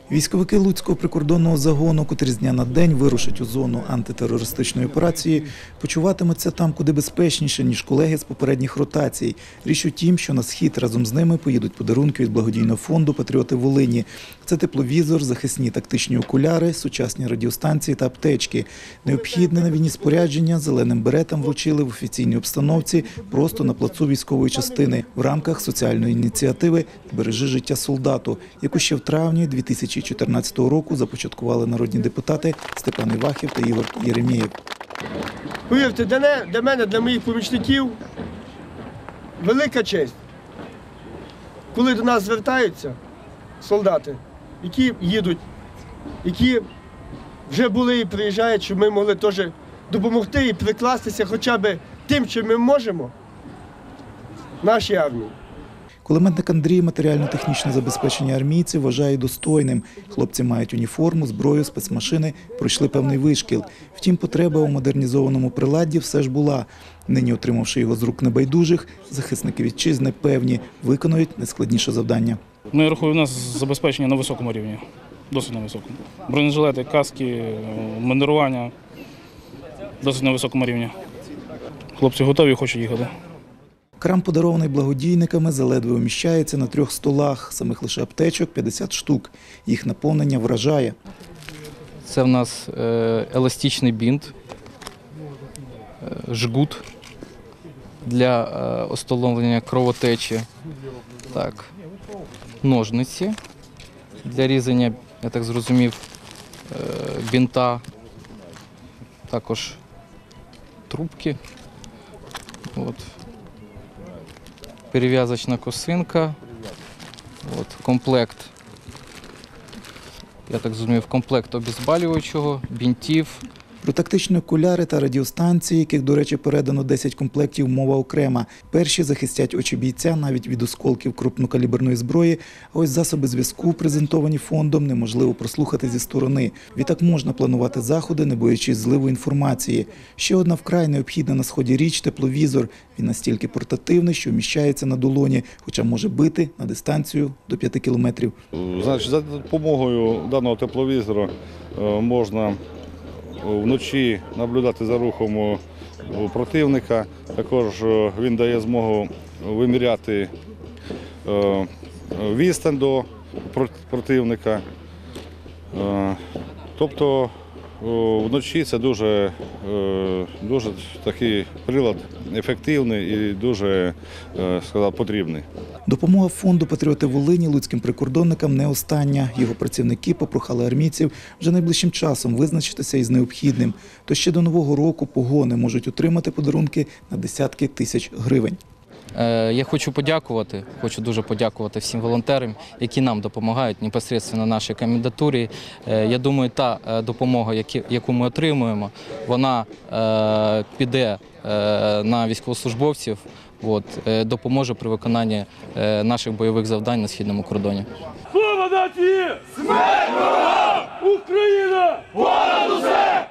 Військовики Луцького прикордонного загону, котрі з дня на день вирушать у зону антитерористичної операції, почуватимуться там куди безпечніше, ніж колеги з попередніх ротацій. Річ у тім, що на схід разом з ними поїдуть подарунки від благодійного фонду «Патріоти Волині». Це тепловізор, захисні тактичні окуляри, сучасні радіостанції та аптечки. Необхідне на війні спорядження зеленим беретам вручили в офіційній обстановці просто на плацу військової частини в рамках соціальної ініціативи «Бережи життя солдату», яку ще в травні 2014 року започаткували народні депутати Степан Івахів та Ігор Єремєєв. Повірте, для мене, для моїх помічників велика честь, коли до нас звертаються солдати, які їдуть, які вже були і приїжджають, щоб ми могли теж допомогти і прикластися хоча б тим, що ми можемо нашій армії. Кулеметник Андрій матеріально-технічне забезпечення армійців вважає достойним. Хлопці мають уніформу, зброю, спецмашини, пройшли певний вишкіл. Втім, потреба у модернізованому приладді все ж була. Нині, отримавши його з рук небайдужих, захисники вітчизни певні, виконують найскладніше завдання. Ми рахуємо, у нас забезпечення на високому рівні, досить на високому. Бронежилети, каски, манерування досить на високому рівні. Хлопці готові і хочуть їхати. Крам, подарований благодійниками, заледве уміщається на 3 столах. Самих лише аптечок 50 штук. Їх наповнення вражає. Це в нас еластичний бінт, жгут для остановлення кровотечі, так, ножниці для різання, я так зрозумів, бінта, також трубки. От. Перев'язочна косинка, от, комплект, я так зрозумів, комплект обезболюючого, бінтів. Про тактичні окуляри та радіостанції, яких, до речі, передано 10 комплектів, мова окрема. Перші захистять очі бійця навіть від осколків крупнокаліберної зброї, а ось засоби зв'язку, презентовані фондом, неможливо прослухати зі сторони. Відтак можна планувати заходи, не боячись зливу інформації. Ще одна вкрай необхідна на сході річ – тепловізор. Він настільки портативний, що вміщається на долоні, хоча може бити на дистанцію до 5 кілометрів. Значить, за допомогою даного тепловізора можна вночі наблюдати за рухом противника. Також він дає змогу виміряти відстань до противника. Тобто вночі це дуже такий прилад ефективний і дуже потрібний. Допомога фонду «Патріоти Волині» луцьким прикордонникам не остання. Його працівники попрохали армійців вже найближчим часом визначитися із необхідним. То ще до Нового року погони можуть отримати подарунки на десятки тисяч гривень. Я хочу дуже подякувати всім волонтерам, які нам допомагають непосередньо нашій комендатурі. Я думаю, та допомога, яку ми отримуємо, вона піде на військовослужбовців, допоможе при виконанні наших бойових завдань на східному кордоні. Слава нації! Смерть ворогам! Україна! Понад усе!